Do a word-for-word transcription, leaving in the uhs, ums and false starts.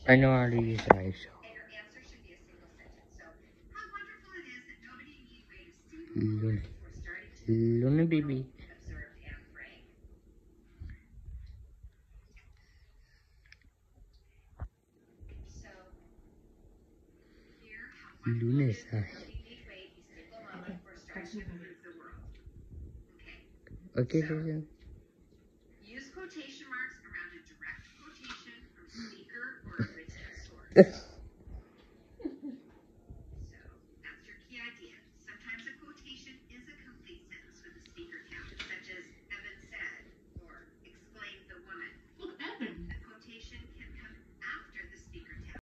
I know how to use eyes. Luna. Luna baby. Luna's eye. Okay, Susan. Use quotation marks around a direct quotation from speaker or a written source.